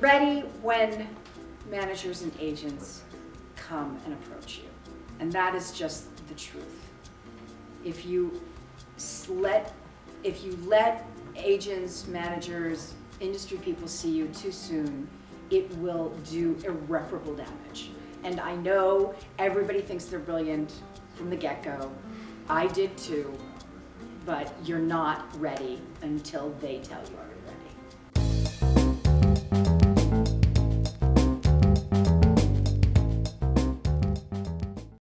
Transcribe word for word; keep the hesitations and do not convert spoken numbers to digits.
ready when managers and agents come and approach you. And that is just the truth. If you let, if you let agents, managers, industry people see you too soon, it will do irreparable damage. And I know everybody thinks they're brilliant from the get-go. I did too, but you're not ready until they tell you you're ready.